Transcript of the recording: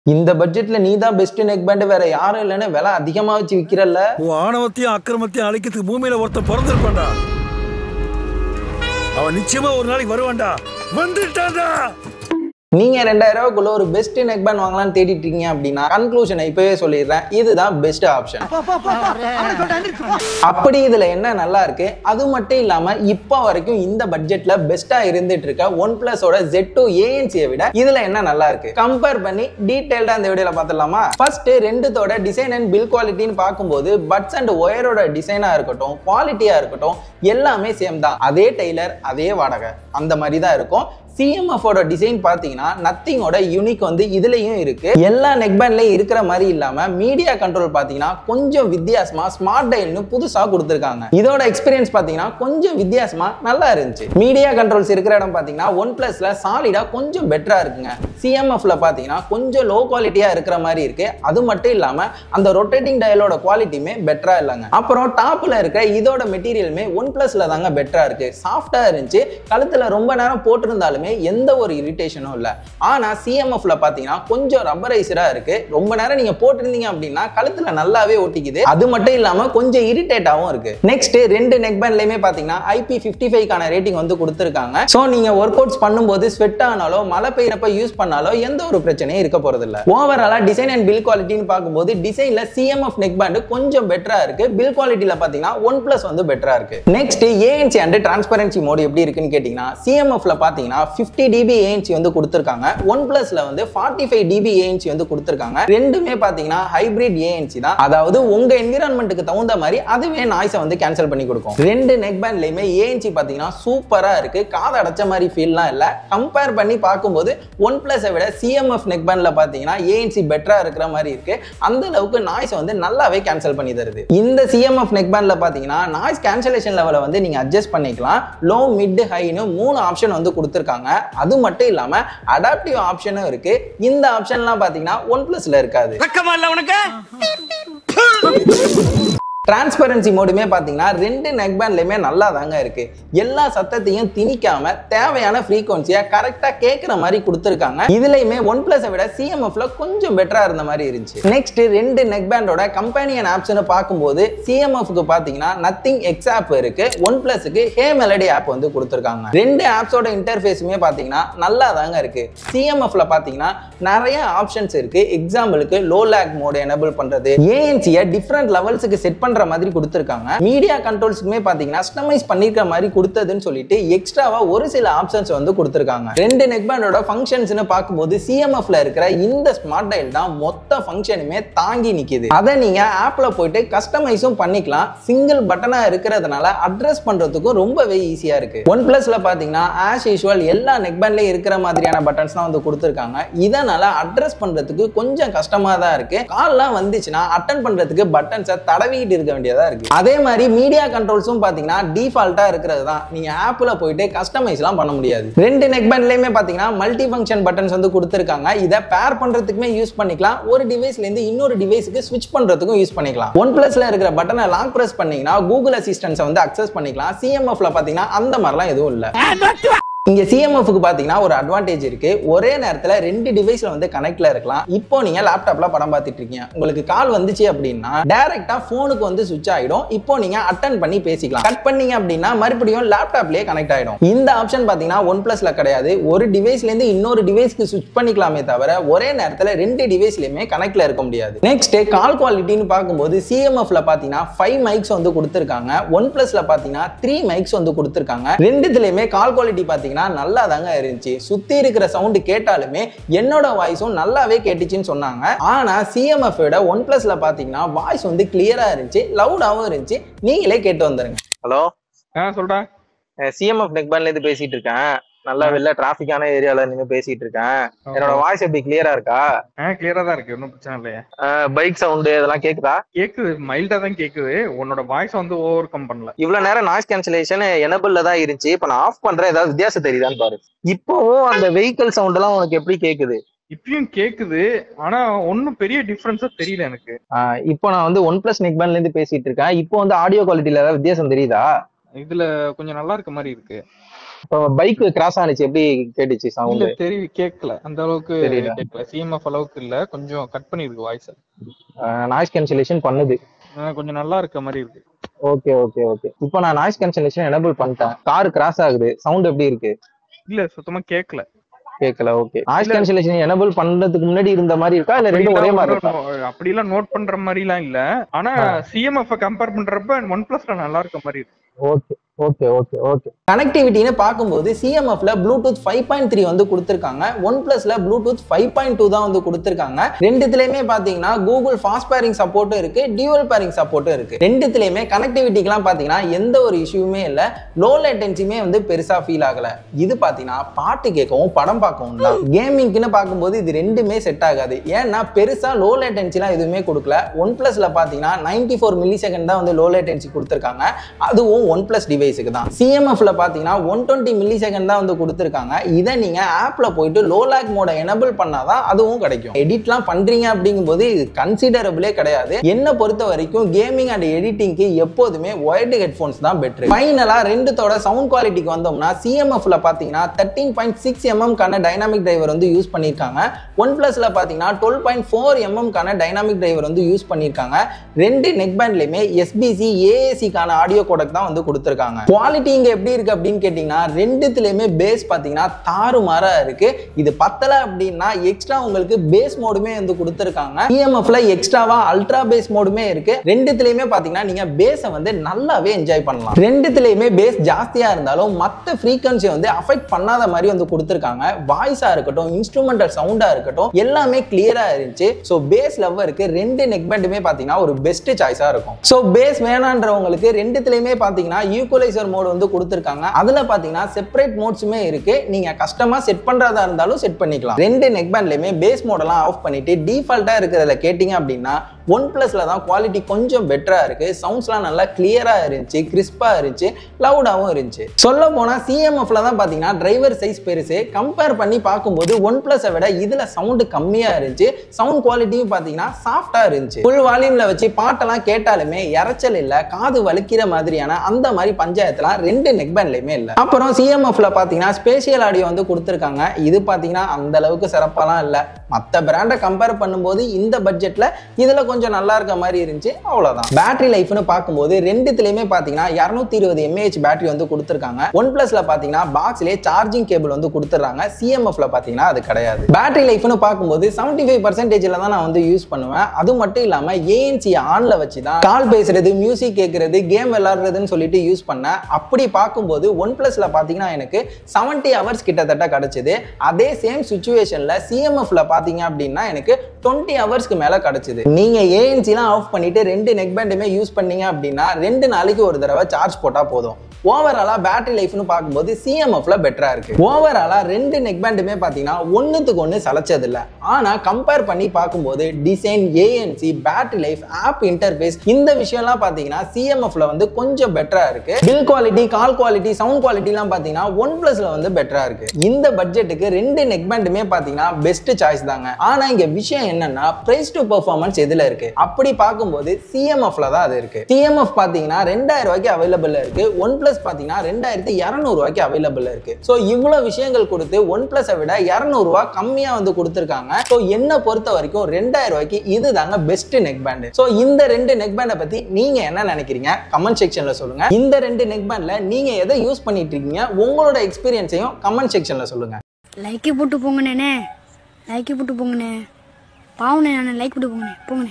இந்த பட்ஜெட்ல நீ தான் பெஸ்ட் நெக் பேண்ட், வேற யாரும் இல்லைன்னு விலை அதிகமா வச்சு விக்கிறல்ல. உன் ஆணவத்தையும் அக்கிரமத்தையும் அழிக்கிறதுக்கு பூமியில ஒருத்தன் பிறந்திருப்பான்டா. அவன் நிச்சயமா ஒரு நாளைக்கு வருவான்டா. வந்துட்டான்டா. நீங்க 2000 ரூபாய்க்குள்ள ஒரு பெஸ்ட் நெக் பேண்ட் வாங்கலாம்னு தேடிட்டு இருக்கீங்க அப்படின்னா கன்க்ளூஷனை இப்பவே சொல்லிடுறேன், இதுதான் பெஸ்ட் ஆப்ஷன். அப்படி இதுல என்ன நல்லா இருக்கு, அது மட்டும் இல்லாம இப்ப வரைக்கும் இந்த பட்ஜெட்ல பெஸ்டா இருந்துட்டு இருக்க OnePlus ஓட Z2 ANC விட இதுல என்ன நல்லா இருக்கு கம்பேர் பண்ணி டீடைல்டா இந்த வீடியோல பாத்துடலாமா. ஃபர்ஸ்ட் ரெண்டுத்தோட டிசைன் அண்ட் பில் குவாலிட்டின்னு பார்க்கும்போது பட்ஸ் அண்ட் ஒயரோட டிசைனா இருக்கட்டும், குவாலிட்டியா இருக்கட்டும், எல்லாமே சேம் தான். அதே டெய்லர் அதே வாடகை அந்த மாதிரி தான் இருக்கும். CMF ஓட டிசைன் பாத்தீங்கன்னா நத்திங்கோட யூனிக் வந்து இதுலயும் இருக்கு. எல்லா நெக் பேண்ட்லயும் இருக்கிற மாதிரி இல்லாம மீடியா கண்ட்ரோல் பாத்தீங்கன்னா கொஞ்சம் வித்தியாசமா ஸ்மார்ட் டயல்னு புதுசா கொடுத்திருக்காங்க. இதோட எக்ஸ்பீரியன்ஸ் பாத்தீங்கன்னா கொஞ்சம் வித்தியாசமா நல்லா இருந்துச்சு. மீடியா கண்ட்ரோல்ஸ் இருக்கிற இடம் பாத்தீங்கன்னா OnePlusல சாலிடா கொஞ்சம் பெட்டரா இருக்குங்க. CMFல பாத்தீங்கன்னா கொஞ்சம் லோ குவாலிட்டியா இருக்கிற மாதிரி இருக்கு. அது மட்டும் இல்லாம அந்த ரொட்டேட்டிங் டயலோட குவாலிட்டியுமே பெட்டரா இல்லைங்க. அப்புறம் டாப்ல இருக்க இதோட மெட்டீரியலுமே OnePlusல தாங்க பெட்டரா இருக்கு. சாஃப்டா இருந்துச்சு. கழுத்துல ரொம்ப நேரம் போட்டிருந்தாலும் எந்த ஒரு இரிட்டேஷனும் இல்ல. ஆனா CMFல பாத்தீங்கன்னா கொஞ்சம் ரப்பரைசரா இருக்கு. ரொம்ப நேரம் நீங்க போட்டிருந்தீங்க அப்படின்னா கழுத்துல நல்லாவே ஒட்டிக்குது. அது மட்டும் இல்லாம கொஞ்சம் இரிட்டேட்டாவும் இருக்கு. நெக்ஸ்ட் ரெண்டு நெக் பேண்ட்லயுமே பாத்தீங்கன்னா IP55 கான ரேட்டிங் வந்து கொடுத்திருக்காங்க. சோ நீங்க ஒர்க் அவுட்ஸ் பண்ணும்போது ஸ்வெட் ஆனாலோ மழை பெய்யறப்ப யூஸ் பண்ணாலோ எந்த ஒரு பிரச்சனையும் இருக்க போறது இல்ல. ஓவராலா டிசைன் அண்ட் பில் குவாலிட்டின்னு பார்க்கும்போது டிசைன்ல CMF நெக் பேண்ட் கொஞ்சம் பெட்டரா இருக்கு. பில் குவாலிட்டில பாத்தீங்கன்னா OnePlus வந்து பெட்டரா இருக்கு. Next ANC and transparency mode எப்படி இருக்குன்னு கேட்டீங்கன்னா CMFல பாத்தீங்கன்னா 50 dB ANC வந்து கொடுத்திருக்காங்க. OnePlusல வந்து 45 dB ANC வந்து கொடுத்திருக்காங்க. ரெண்டுமே பாத்தீங்கன்னா ஹைபிரிட் ANC தான். அதாவது உங்க என்விரான்மென்ட்க்கு தகுந்த மாதிரி அதுவே நாய்ஸை வந்து கேன்சல் பண்ணி கொடுக்கும். ரெண்டு நெக் பேண்ட்லயுமே ANC பாத்தீங்கன்னா சூப்பரா இருக்கு. காது அடைச்ச மாதிரி ஃபீல்லாம் இல்ல. கம்பேர் பண்ணி பார்க்கும்போது OnePlusஐ விட CMF நெக் பேண்ட்ல பாத்தீங்கன்னா ANC பெட்டரா இருக்கிற மாதிரி இருக்கு. அந்த அளவுக்கு நாய்ஸை வந்து நல்லாவே கேன்சல் பண்ணி தருது. இந்த CMF நெக் பேண்ட்ல பாத்தீங்கன்னா நாய்ஸ் கேன்சலேஷன் லெவலை வந்து நீங்க அட்ஜஸ்ட் பண்ணிக்கலாம். லோ, மிட், ஹைன்னு 3 ஆப்ஷன் வந்து கொடுத்திருக்காங்க. அது மட்டும் இல்லாம அடாப்டிவ் ஆப்ஷனும் இருக்கு. இந்த ஆப்ஷன்லாம் பாத்தீங்கன்னா OnePlusல இருக்காது. வெக்கமா இல்ல உனக்கு? டிரான்ஸ்பரன்சி மோடுமே பாத்தீங்கன்னா ரெண்டு நெக் பேண்ட்லயுமே நல்லா தாங்க இருக்கு. எல்லா சத்தத்தையும் திணிக்காம தேவையான ஃப்ரீக்வன்சியா கரெக்டா கேட்கிற மாதிரி கொடுத்திருக்காங்க. இதுலயுமே OnePlusஐ விட CMFல கொஞ்சம் பெட்டரா இருந்த மாதிரி இருந்துச்சு. நெக்ஸ்ட் ரெண்டு நெக் பேண்டோட கம்பெனியன் ஆப்ஸ்னு பார்க்கும்போது CMFக்கு பாத்தீங்கன்னா நத்திங் X ஆப் இருக்கு. OnePlusக்கு Hey Melody ஆப் வந்து கொடுத்திருக்காங்க. ரெண்டு ஆப்ஸோட இன்டர்ஃபேஸுமே பாத்தீங்கன்னா நல்லா தாங்க இருக்கு. CMFல பாத்தீங்கன்னா நிறைய ஆப்ஷன்ஸ் இருக்கு. எக்ஸாம்பிளுக்கு லோ லேக் மோட் எனேபிள் பண்றது, ANC-ய டிஃபரண்ட் லெவல்ஸ்க்கு செட் பண்ற மாதிரி கொடுத்திருக்காங்க. மீடியா கண்ட்ரோல்ஸ்க்குமே பாத்தீங்கன்னா கஸ்டமைஸ் பண்ணிருக்க மாதிரி கொடுத்ததுன்னு சொல்லிட்டு எக்ஸ்ட்ராவா ஒரு சில ஆப்ஷன்ஸ் வந்து கொடுத்திருக்காங்க. ரெண்டு நெக் பேண்டோட ஃபங்க்ஷன்ஸ்னு பார்க்கும்போது CMFல இருக்கிற இந்த ஸ்மார்ட் டயல் தான் மொத்த ஃபங்க்ஷனுமே தாங்கி நிக்குது. அதை நீங்க ஆப்ல போயிட்டு கஸ்டமைஸும் பண்ணிக்கலாம். சிங்கிள் பட்டனா இருக்கிறதுனால அட்ரஸ் பண்றதுக்கும் ரொம்பவே ஈஸியா இருக்கு. OnePlusல பாத்தீங்கன்னா ஆஸ் யூசுவல் எல்லா நெக் பேண்ட்லயும் இருக்கிற மாதிரியான பட்டன்ஸ் தான் வந்து கொடுத்திருக்காங்க. இதனால அட்ரஸ் பண்றதுக்கு கொஞ்சம் கஷ்டமா தான் இருக்கு. கால்லாம் வந்துச்சுன்னா அட்டன் பண்றதுக்கு பட்டன்ஸை தடவிட்டு இருக்க வேண்டியதா இருக்கு. அதே மாதிரி மீடியா கண்ட்ரோல்ஸும் பாத்தீங்கன்னா டிஃபால்ட்டா இருக்கிறது தான். நீங்க ஆப்ல போயிட்டு கஸ்டமைஸ்லாம் பண்ண முடியாது. ரெண்டு நெக் பேண்ட்லயுமே பாத்தீங்கன்னா மல்டி ஃபங்க்ஷன் பட்டன்ஸ் வந்து கொடுத்திருக்காங்க. இதை பேர் பண்றதுக்குமே யூஸ் பண்ணிக்கலாம். ஒரு டிவைஸ்ல இருந்து இன்னொரு டிவைஸ்க்கு ஸ்விட்ச் பண்றதுக்கும் யூஸ் பண்ணிக்கலாம். OnePlusல இருக்கிற பட்டனை லாங் பிரஸ் பண்ணீங்கன்னா கூகுள் அசிஸ்டன்ஸை வந்து அக்சஸ் பண்ணிக்கலாம். CMFல பாத்தீங்கன்னா அந்த மாதிரிலாம் எதுவும் இல்ல. இங்க CMFக்கு பாத்தீங்கன்னா ஒரு அட்வான்டேஜ் இருக்கு. ஒரே நேரத்துல ரெண்டு டிவைஸ்ல வந்து கனெக்ட்ல இருக்கலாம். இப்போ நீங்க லேப்டாப்ல படம் பார்த்துட்டு இருக்கீங்க, உங்களுக்கு கால் வந்துச்சு அப்படின்னா டைரக்டா போனுக்கு வந்து சுவிட்ச் ஆயிடும். இப்போ நீங்க அட்டெண்ட் பண்ணி பேசிக்கலாம். கட் பண்ணீங்க அப்படின்னா மறுபடியும் லேப்டாப்லயே கனெக்ட் ஆயிடும். இந்த ஆப்ஷன் பாத்தீங்கன்னா OnePlusல கிடையாது. ஒரு டிவைஸ்ல இருந்து இன்னொரு டிவைஸ்க்கு சுவிட்ச் பண்ணிக்கலாமே தவிர ஒரே நேரத்துல ரெண்டு டிவைஸ்லயுமே கனெக்ட்ல இருக்க முடியாது. நெக்ஸ்ட் கால் குவாலிட்டின்னு பார்க்கும்போது CMFல பாத்தீங்கன்னா 5 மைக்ஸ் வந்து கொடுத்திருக்காங்க. OnePlusல பாத்தீங்கன்னா 3 மைக்ஸ் வந்து கொடுத்திருக்காங்க. ரெண்டுத்துலயுமே கால் குவாலிட்டி பாத்தீங்கன்னா நல்லா தாங்க இருந்துச்சு. சுத்தி இருக்கிற சவுண்ட் கேட்டாலுமே என்னோட வாய்ஸும் நல்லாவே கேட்டுச்சுன்னு சொன்னாங்க. ஆனா CMF விட OnePlusல பாத்தீங்கன்னா வாய்ஸ் வந்து கிளியரா இருந்துச்சு, லவுடாவும் இருந்துச்சு. நீங்களே கேட்டு வந்துருங்க. ஹலோ, சொல்றா. CMF நெக் பேண்ட்ல இருந்து பேசிட்டு இருக்கேன். நல்லா வெளில டிராபிக்கான ஏரியால நீங்க பேசிட்டு இருக்கேன். என்னோட வாய்ஸ் எப்படி கிளியரா இருக்கா? கிளியரா தான் இருக்கு, ஒன்னும் பிரச்சனை இல்லையா. பைக் சவுண்ட் இதெல்லாம் கேக்குதா? கேக்குது, மைல்டா தான் கேக்குது. உன்னோட வாய்ஸ் வந்து ஓவர் கம் பண்ணல. இவ்வளவு நேரம் நாய்ஸ் கேன்சலேஷன் எனபிள்ல தான் இருந்துச்சு. இப்ப நான் ஆஃப் பண்றேன், ஏதாவது வித்தியாசம் தெரியுதான்னு பாரு. இப்போவும் அந்த வெஹிக்கிள் சவுண்ட் எல்லாம் உனக்கு எப்படி கேக்குது? இப்பயும் கேக்குது, ஆனா ஒன்னும் பெரிய டிஃபரன்ஸா தெரியல எனக்கு. இப்போ நான் வந்து OnePlus நெக் பேண்ட்ல இருந்து பேசிட்டு இருக்கேன். இப்போ வந்து ஆடியோ குவாலிட்டில ஏதாவது வித்தியாசம் தெரியுதா? இதுல கொஞ்சம் நல்லா இருக்க மாதிரி இருக்கு. இப்போ பைக் கிராஸ் ஆனிச்சு எப்படி கேட்டுச்சு இல்ல சவுண்ட்? கேட்கல, அந்த அளவுக்கு தெரியல. கேட்கல. சிஎம்எஃப் அளவுக்கு இல்ல, கொஞ்சம் கட் பண்ணிருக்கு வாய்ஸ். நாய்ஸ் கேன்சலேஷன் பண்ணுது. கொஞ்சம் நல்லா இருக்க மாதிரி இருக்கு. Okay okay okay. இப்போ நான் நாய்ஸ் கேன்சலேஷன் எனேபிள் பண்ணிட்டேன். கார் கிராஸ் ஆகுது, சவுண்ட் எப்படி இருக்கு? இல்ல சுத்தமா கேட்கல. கேட்கல. ஓகே. நாய்ஸ் கேன்சலேஷன் எனேபிள் பண்றதுக்கு முன்னாடி இருந்த மாதிரி இருக்கா இல்ல ரெண்டும் ஒரே மாதிரி இருக்கா? அப்படி எல்லாம் நோட் பண்ற மாதிரி எல்லாம் இல்ல. ஆனா சிஎம்எஃப் கம்பேர் பண்றப்ப OnePlusல நல்லா இருக்க மாதிரி இருக்கு. Okay okay okay okay. கனெக்டிவிட்டின்னு பார்க்கும்போது சிஎம்எஃப்ல ப்ளூடூத் 5.3 வந்து கொடுத்துருக்காங்க. OnePlusல ப்ளூடூத் 5.2 தான் வந்து கொடுத்துருக்காங்க. ரெண்டுத்துலயுமே பாத்தீங்கன்னா கூகுள் ஃபாஸ்ட் பேரிங் சப்போர்ட்டும் இருக்கு, டியூவல் பேரிங் சப்போர்ட்டும் இருக்கு. ரெண்டுத்துலயுமே கனெக்டிவிட்டிக்கெல்லாம் பாத்தீங்கன்னா எந்த ஒரு இஷ்யூமே இல்ல, லோ லேட்டன்சியுமே வந்து பெருசா ஃபீல் ஆகல. இது பாத்தீங்கன்னா பாட்டு கேட்கவும் படம் பார்க்கவும் தான். கேமிங்க்குன்னு பார்க்கும்போது இது ரெண்டுமே செட் ஆகாது. ஏன்னா பெருசா லோ லேட்டன்சிலாம் எதுவுமே கொடுக்கல. OnePlusல பாத்தீங்கன்னா 94 மில்லி செகண்ட் தான் வந்து லோ லேட்டன்சி கொடுத்துருக்காங்க. அதுவும் OnePlus டிவைஸுக்கு தான். சிஎம்எஃப்ல பாத்தீங்கன்னா 120 மில்லி செகண்ட் தான் வந்து கொடுத்துருக்காங்க. இதை நீங்க ஆப்ல போயிட்டு லோ லேக் மோட எனேபிள் பண்ணாதான் அதுவும் கிடைக்கும். எடிட்லாம் பண்றீங்க அப்படிங்கும்போது இது கன்சிடரபிளே கிடையாது. என்ன பொறுத்த வரைக்கும் கேமிங் அண்ட் எடிட்டிங்க்கு எப்போதுமே ஒயர்டு ஹெட்ஃபோன்ஸ் தான் பெட்டர். ஃபைனலா ரெண்டுத்தோட சவுண்ட் குவாலிட்டிக்கு வந்தோம்னா சிஎம்எஃப்ல பாத்தீங்கன்னா 13.6 mm கான டைனாமிக் டிரைவர் வந்து யூஸ் பண்ணிருக்காங்க. OnePlusல பாத்தீங்கன்னா 12.4 mm கான டைனாமிக் டிரைவர் வந்து யூஸ் பண்ணிருக்காங்க. ரெண்டு நெக் பேண்ட்லயுமே SBC AAC கான ஆடியோ கோடெக் தான் வந்து கொடுத்திருக்காங்க. குவாலிட்டி இங்க எப்படி இருக்கு அப்படின்னு கேட்டீங்கன்னா ரெண்டுத்துலயுமே பேஸ் பாத்தீங்கன்னா தாறுமாறா இருக்கு. இது பத்தல அப்படின்னா எக்ஸ்ட்ரா உங்களுக்கு பேஸ் மோடுமே வந்து கொடுத்திருக்காங்க. EMFல எக்ஸ்ட்ராவா அல்ட்ரா பேஸ் மோடுமே இருக்கு. ரெண்டுத்துலயுமே பாத்தீங்கன்னா நீங்க பேஸை வந்து நல்லாவே என்ஜாய் பண்ணலாம். ரெண்டுத்துலயுமே பேஸ் ஜாஸ்தியா இருந்தாலும் மத்த ஃப்ரீக்வன்சி வந்து அஃபெக்ட் பண்ணாத மாதிரி வந்து கொடுத்திருக்காங்க. வாய்ஸா இருக்கட்டும், இன்ஸ்ட்ருமெண்டல் சவுண்டா இருக்கட்டும், எல்லாமே கிளியரா இருந்துச்சு. சோ பேஸ் லவ்வருக்கு ரெண்டு நெக் பேண்டுமே பாத்தீங்கன்னா ஒரு பெஸ்ட் சாய்ஸா இருக்கும். சோ பேஸ் வேணான்றவங்களுக்கு ரெண்டுத்துலயுமே பாத்தீங்கன்னா ஈக்குவலைசர் மோட் வந்து கொடுத்திருக்காங்க. அதுல பாத்தீங்கன்னா செப்பரேட் மோட்ஸுமே இருக்கு. நீங்க கஸ்டமா செட் பண்றதா இருந்தாலும் செட் பண்ணிக்கலாம். ரெண்டு நெக் பேண்ட்லயுமே பேஸ் மோடெல்லாம் ஆஃப் பண்ணிட்டு டிஃபால்ட்டா இருக்கிறதுல கேட்டீங்க அப்படின்னா OnePlusல தான் குவாலிட்டி கொஞ்சம் பெட்டரா இருக்கு. சவுண்ட்ஸ்லாம் நல்லா கிளியரா இருந்துச்சு, கிறிஸ்பா இருந்துச்சு, லவுடாவும் இருந்துச்சு. சொல்ல போனா சிஎம்எஃப்ல தான் பாத்தீங்கன்னா டிரைவர் சைஸ் பெருசு. கம்பேர் பண்ணி பார்க்கும்போது OnePlusஐ விட இதுல சவுண்ட் கம்மியா இருந்துச்சு. சவுண்ட் குவாலிட்டியும் பாத்தீங்கன்னா சாஃப்டா இருந்துச்சு. ஃபுல் வால்யூம்ல வச்சு பாட்டெல்லாம் கேட்டாலுமே இறைச்சல் இல்ல, காது வலிக்கிற மாதிரியான அந்த மாதிரி பஞ்சாயத்துலாம் ரெண்டு நெக் பேண்ட்லயுமே இல்ல. அப்புறம் சிஎம்எஃப்ல பாத்தீங்கன்னா ஸ்பேஷியல் ஆடியோ வந்து கொடுத்திருக்காங்க. இது பாத்தீங்கன்னா அந்த அளவுக்கு சிறப்பாலாம் இல்ல. மத்த பிராண்டை கம்பேர் பண்ணும்போது இந்த பட்ஜெட்ல இதுல கொஞ்சம் நல்லா இருக்க மாதிரி இருந்துச்சு, அவ்வளவுதான். பேட்டரி லைஃப்னு பார்க்கும்போது ரெண்டுத்துலயுமே பாத்தீங்கன்னா 220 mAh பேட்டரி வந்து கொடுத்திருக்காங்க. OnePlusல பாத்தீங்கன்னா பாக்ஸ்லயே சார்ஜிங் கேபிள் வந்து கொடுத்துறாங்க. சிஎம்எஃப்ல பாத்தீங்கன்னா அது கிடையாது. பேட்டரி லைஃப்னு பார்க்கும்போது 75%ல தான் நான் வந்து யூஸ் பண்ணுவேன். அது மட்டும் இல்லாம ANC ஆன்ல வச்சு தான் கால் பேசுறது, மியூசிக் கேட்கறது, கேம் விளையாடுறதுன்னு சொல்லிட்டு யூஸ் பண்ணேன். அப்படி பார்க்கும்போது OnePlusல பாத்தீங்கன்னா எனக்கு 70 ஹவர்ஸ் கிட்டத்தட்ட கிடைச்சது. அதே சேம் சிச்சுவேஷன்ல சிஎம்எஃப்ல பாத்தீங்க அப்படின்னா எனக்கு 20 ஹவர்ஸ்க்கு மேல கிடைச்சது. நீங்க ஏஎன்சிலாம் ஆஃப் பண்ணிட்டு ரெண்டு நெக் பேண்டுமே யூஸ் பண்ணீங்க அப்படின்னா 2 நாளைக்கு ஒரு தடவை சார்ஜ் போட்டா போதும். ஓவராலா பேட்டரி லைஃப்னு பார்க்கும்போது சிஎம்எஃப்ல பெட்டரா இருக்கு. ஓவராலா ரெண்டு நெக் பேண்டுமே பாத்தீங்கன்னா ஒண்ணுத்துக்கு ஒண்ணு சலைச்சது இல்ல. ஆனா கம்பேர் பண்ணி பார்க்கும்போது design, ANC, battery life, app interface இந்த விஷயம்லாம் பாத்தீங்கன்னா சிஎம்எஃப்ல வந்து கொஞ்சம் பெட்டரா இருக்கு. Build quality, call quality, sound குவாலிட்டிலாம் பாத்தீங்கன்னா OnePlusல வந்து பெட்டரா இருக்கு. இந்த பட்ஜெட்டுக்கு ரெண்டு நெக் பேண்டுமே பாத்தீங்கன்னா பெஸ்ட் சாய்ஸ் தாங்க. ஆனா இங்க விஷயம் என்னன்னா பிரைஸ் டு பெர்ஃபார்மன்ஸ் எதுல இருக்கு அப்படி பார்க்கும்போது சிஎம்எஃப்ல தான் அது இருக்கு. சிஎம்எஃப் பாத்தீங்கன்னா 2000 ரூபாய்க்கு அவைலபிள் இருக்கு. OnePlus பாத்தீங்கன்னா 2200 ரூபாய்க்கு அவைலபிள் இருக்கு. சோ இவ்வளவு விஷயங்கள் கொடுத்து OnePlusஐ விட 200 ரூபாய் கம்மியா வந்து கொடுத்திருக்காங்க. சோ என்ன பொறுத்த வரைக்கும் 2000 ரூபாய்க்கு இதுதாங்க பெஸ்ட் நெக் பேண்ட். சோ இந்த ரெண்டு நெக் பேண்டை பத்தி நீங்க என்ன நினைக்கிறீங்க கமெண்ட் செக்ஷன்ல சொல்லுங்க. இந்த ரெண்டு நெக் பேண்ட்ல நீங்க எதை யூஸ் பண்ணிட்டு இருக்கீங்க, உங்களோட எக்ஸ்பீரியன்ஸையும் கமெண்ட் செக்ஷன்ல சொல்லுங்க. லைக் போட்டு போங்கண்ணே, லைக் போட்டு போங்கண்ணே, பாவண்ணே, நான் லைக் போட்டு போங்கண்ணே, போங்கண்ணே.